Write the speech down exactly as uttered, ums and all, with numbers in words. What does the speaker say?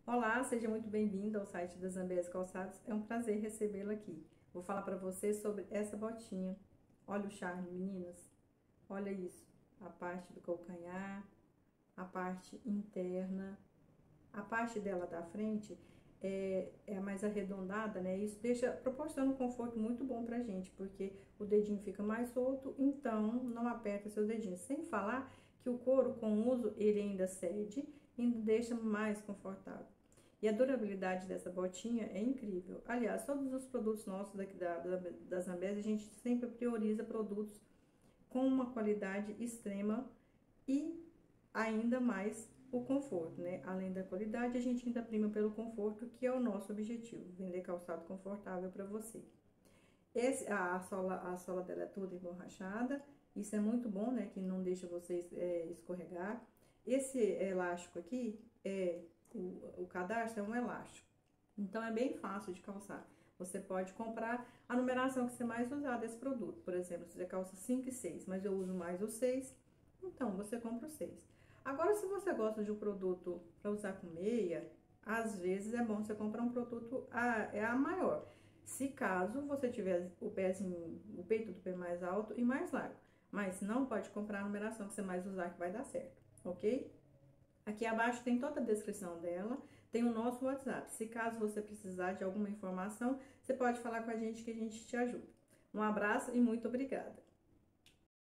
Olá, seja muito bem-vindo ao site da Zambésia Calçados. É um prazer recebê-la aqui. Vou falar para você sobre essa botinha. Olha o charme, meninas. Olha isso. A parte do calcanhar, a parte interna, a parte dela da frente é, é mais arredondada, né? Isso deixa, proporciona um conforto muito bom pra gente, porque o dedinho fica mais solto, então não aperta seu dedinho. Sem falar que o couro, com o uso, ele ainda cede e ainda deixa mais confortável. E a durabilidade dessa botinha é incrível. Aliás, todos os produtos nossos daqui da, da, da Zambésia, a gente sempre prioriza produtos com uma qualidade extrema e ainda mais o conforto, né? Além da qualidade, a gente ainda prima pelo conforto, que é o nosso objetivo, vender calçado confortável para você. Esse, a, a, sola, a sola dela é toda emborrachada, isso é muito bom, né? Que não deixa você é, escorregar. Esse elástico aqui, é o, o cadastro é um elástico, então é bem fácil de calçar. Você pode comprar a numeração que você mais usar desse produto. Por exemplo, você calça cinco e seis, mas eu uso mais o seis, então você compra o seis. Agora, se você gosta de um produto para usar com meia, às vezes é bom você comprar um produto a, é a maior. Se caso você tiver o pezinho, o peito do pé mais alto e mais largo. Mas não pode comprar a numeração que você mais usar que vai dar certo, ok? Aqui abaixo tem toda a descrição dela, tem o nosso WhatsApp. Se caso você precisar de alguma informação, você pode falar com a gente que a gente te ajuda. Um abraço e muito obrigada!